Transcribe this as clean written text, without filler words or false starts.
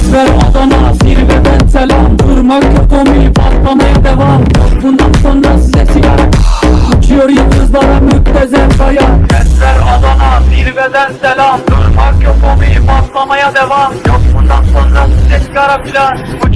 Kentler Adana zirveden selam. Durmak yok omi, patlamaya devam. Bundan sonra size sigara. Uçuyor yıldızlara müptezel kaya. Kentler Adana zirveden selam. Durmak yok omi, patlamaya devam. Yok bundan sonra size sigara filan.